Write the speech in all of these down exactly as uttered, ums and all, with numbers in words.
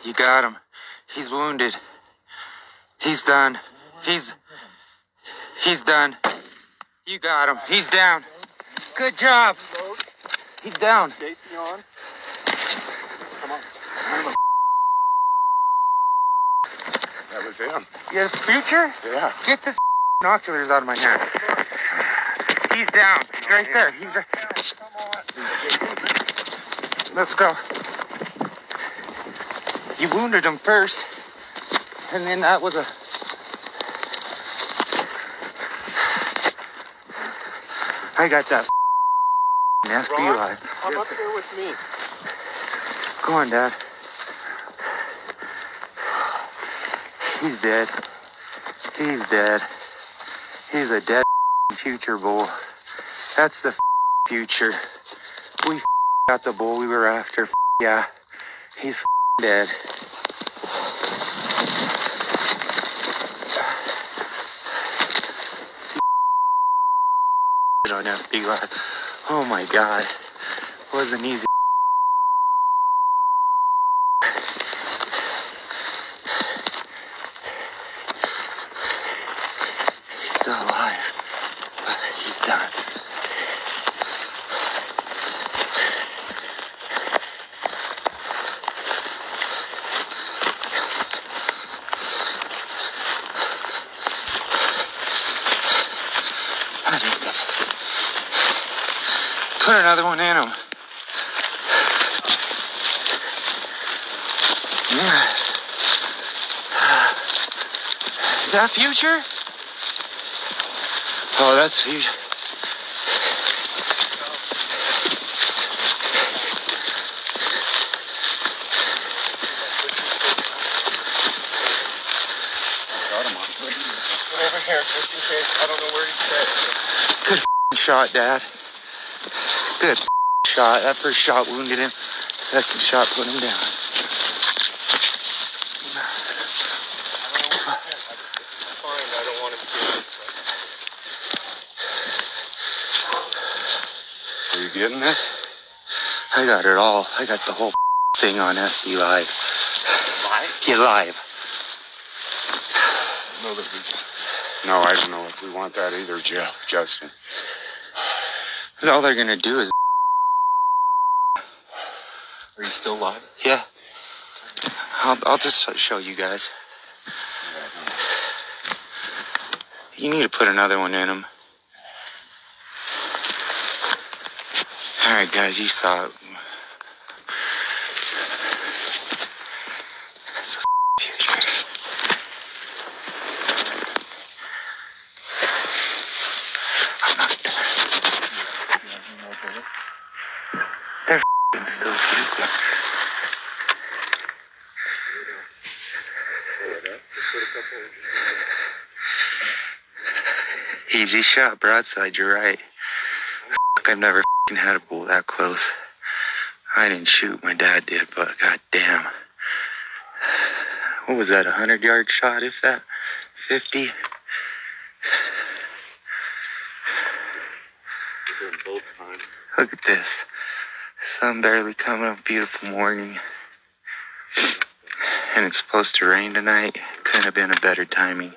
You got him. He's wounded. He's done. He's he's done. You got him. He's down. Good job. He's down. Safety on. Come on. That was him. Yes, future? Yeah. Get this binoculars out of my hand. He's down. Right there. He's right. Let's go. You wounded him first. And then that was a... I got that F B live. Come up there with me. Go on, Dad. He's dead. He's dead. He's a dead future bull. That's the future. We got the bull we were after. Yeah. He's dead. On F B Live. Oh my God. Wasn't easy. He's still alive, but he's done. Put another one in him. Yeah. Is that future? Oh, that's future. Got him on. Put over here just in case. I don't know where he's at. Good f***ing shot, Dad. Good shot. That first shot wounded him. Second shot put him down. Are you getting this? I got it all. I got the whole thing on F B Live. Live? Get live. No, that we... no, I don't know if we want that either, Joe, Justin. All they're gonna do is... Are you still live? Yeah. I'll, I'll just show you guys. You need to put another one in them. Alright guys, you saw it. It's a future. I'm not done. They're f***ing still sleeping. Easy shot, broadside, you're right. F***, I've never f***ing had a bull that close. I didn't shoot, my dad did, but goddamn. What was that, a hundred yard shot, if that? fifty? Look at this. Sun barely coming up, beautiful morning. And it's supposed to rain tonight. Couldn't have been a better timing.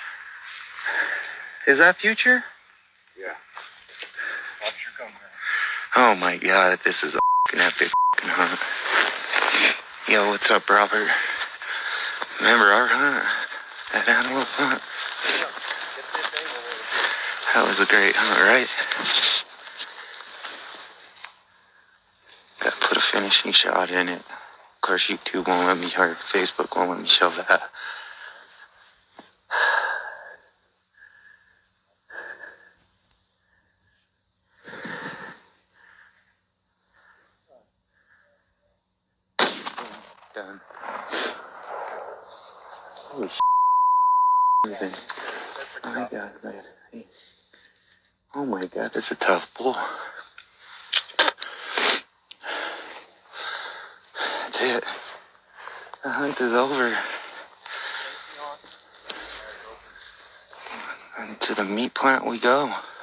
Is that future? Yeah. Officer come here. Oh my God, this is a fucking epic fucking hunt. Yo, what's up, Robert? Remember our hunt? That antelope hunt? That was a great hunt, right? Gotta put a finishing shot in it. Of course, YouTube won't let me, or Facebook won't let me show that. Done. Holy shit. Oh my God, man. Hey. Oh my God, that's a tough bull. That's it. The hunt is over. And to the meat plant we go.